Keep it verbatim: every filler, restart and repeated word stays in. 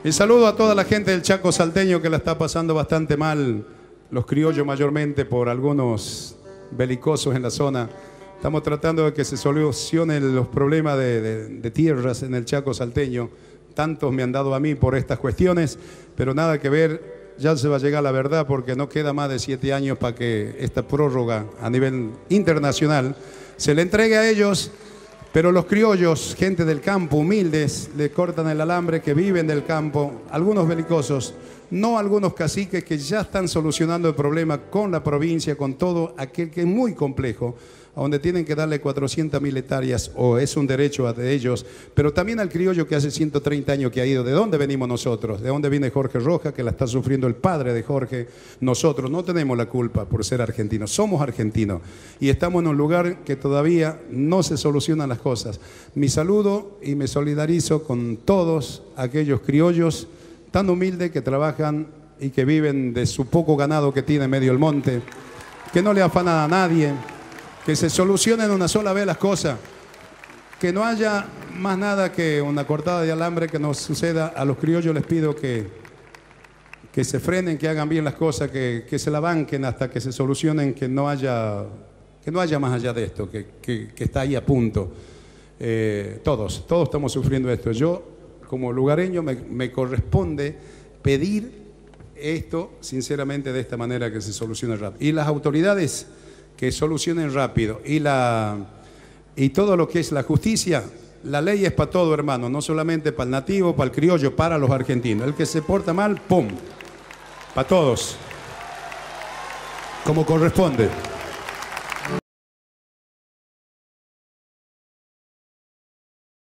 Y saludo a toda la gente del Chaco salteño que la está pasando bastante mal, los criollos mayormente por algunos belicosos en la zona. Estamos tratando de que se solucionen los problemas de, de, de tierras en el Chaco salteño. Tantos me han dado a mí por estas cuestiones, pero nada que ver, ya se va a llegar a la verdad porque no queda más de siete años para que esta prórroga a nivel internacional se le entregue a ellos. Pero los criollos, gente del campo, humildes, le cortan el alambre, que viven del campo, algunos belicosos, no algunos caciques que ya están solucionando el problema con la provincia, con todo aquel que es muy complejo, a donde tienen que darle cuatrocientas mil hectáreas, o es un derecho de ellos, pero también al criollo que hace ciento treinta años que ha ido. ¿De dónde venimos nosotros? ¿De dónde viene Jorge Rojas, que la está sufriendo el padre de Jorge? Nosotros no tenemos la culpa por ser argentinos, somos argentinos y estamos en un lugar que todavía no se solucionan las cosas. Mi saludo y me solidarizo con todos aquellos criollos tan humildes que trabajan y que viven de su poco ganado que tiene en medio del monte, que no le afanan a nadie, que se solucionen una sola vez las cosas, que no haya más nada que una cortada de alambre que nos suceda. A los criollos les pido que, que se frenen, que hagan bien las cosas, que, que se la banquen hasta que se solucionen, que no haya, que no haya más allá de esto, que, que, que está ahí a punto. Eh, todos, todos estamos sufriendo esto. Yo, como lugareño, me, me corresponde pedir esto, sinceramente, de esta manera, que se solucione rápido. Y las autoridades que solucionen rápido, y, la, y todo lo que es la justicia, la ley es para todo, hermano, no solamente para el nativo, para el criollo, para los argentinos. El que se porta mal, ¡pum!, para todos, como corresponde.